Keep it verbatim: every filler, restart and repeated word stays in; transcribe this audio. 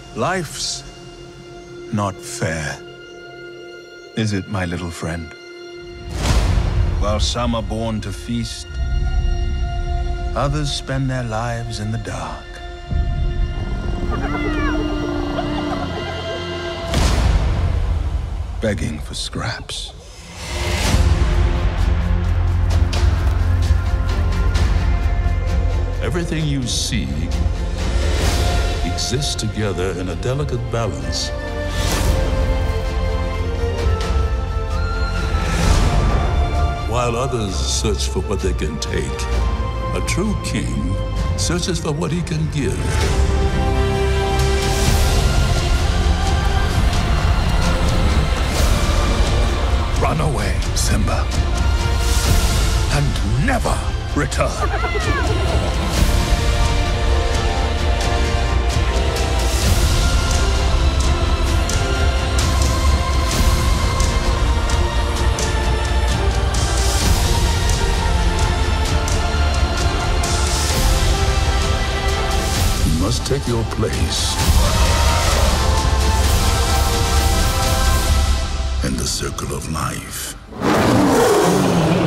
Life's not fair, is it, my little friend? While some are born to feast, others spend their lives in the dark. Begging for scraps. Everything you see exists together in a delicate balance. While others search for what they can take, a true king searches for what he can give. Run away, Simba, and never return. You must take your place in the circle of life.